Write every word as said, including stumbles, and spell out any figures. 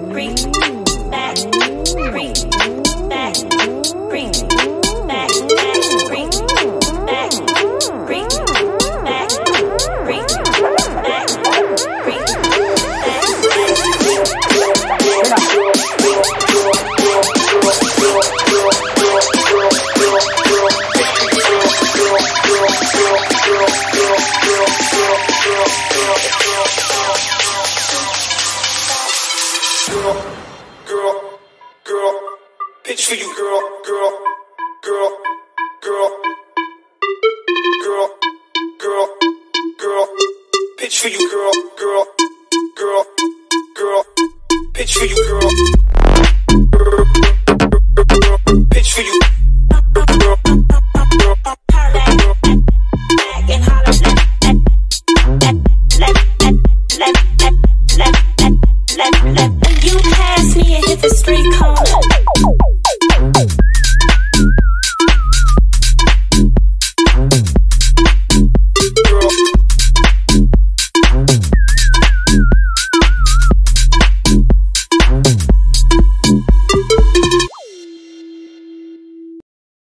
bring back, bring back, bring back, bring back, bring back, bring back, bring Girl, girl, girl, pitch for you, girl, girl, girl, girl, girl, girl, girl, pitch for you, girl, girl, girl, girl, pitch for you, girl.